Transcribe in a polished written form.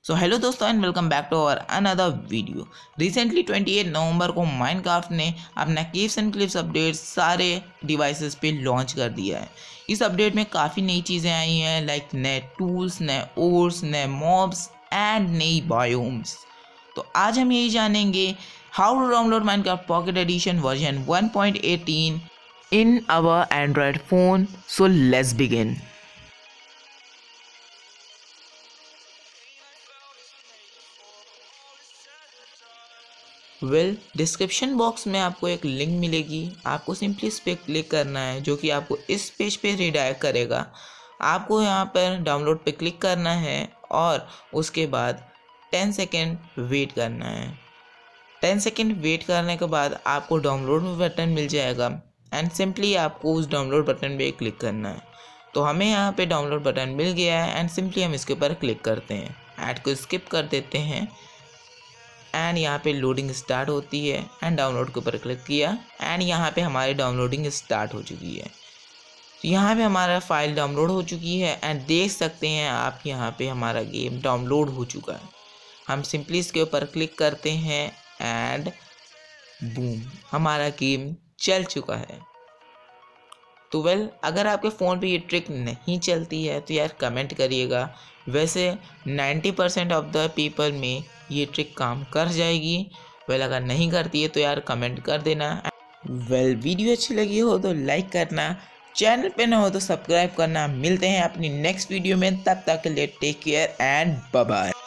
सो hello दोस्तों and welcome back to our another video. Recently 28 नवंबर को माइनक्राफ्ट ने अपना केव्स एंड क्लिफ्स अपडेट सारे डिवाइसेस पे लॉन्च कर दिया है। इस अपडेट में काफ़ी नई चीज़ें आई हैं, लाइक नए टूल्स, नए ओर्स, नए मॉब्स एंड नई बायोम्स। तो आज हम यही जानेंगे how to download Minecraft pocket edition version 1.18 in our Android phone. So let's begin. Description box में आपको एक लिंक मिलेगी। आपको सिंपली इस पर क्लिक करना है, जो कि आपको इस पेज पे रिडायरेक्ट करेगा। आपको यहाँ पर डाउनलोड पे क्लिक करना है और उसके बाद 10 सेकेंड वेट करना है। 10 सेकेंड वेट करने के बाद आपको डाउनलोड बटन मिल जाएगा एंड सिंपली आपको उस डाउनलोड बटन पे क्लिक करना है। तो हमें यहाँ पे डाउनलोड बटन मिल गया है एंड सिंपली हम इसके ऊपर क्लिक करते हैं। ऐड को स्किप कर देते हैं एंड यहाँ पे लोडिंग स्टार्ट होती है एंड डाउनलोड के ऊपर क्लिक किया एंड यहाँ पे हमारी डाउनलोडिंग स्टार्ट हो चुकी है। तो यहाँ पे हमारा फाइल डाउनलोड हो चुकी है एंड देख सकते हैं आप यहाँ पे हमारा गेम डाउनलोड हो चुका है। हम सिंपली इसके ऊपर क्लिक करते हैं एंड बूम, हमारा गेम चल चुका है। तो अगर आपके फ़ोन पे ये ट्रिक नहीं चलती है तो यार कमेंट करिएगा। वैसे 90% ऑफ द पीपल में ये ट्रिक काम कर जाएगी। अगर नहीं करती है तो यार कमेंट कर देना। वीडियो अच्छी लगी हो तो लाइक करना, चैनल पे ना हो तो सब्सक्राइब करना। मिलते हैं अपनी नेक्स्ट वीडियो में, तब तक के लिए take care and bye bye.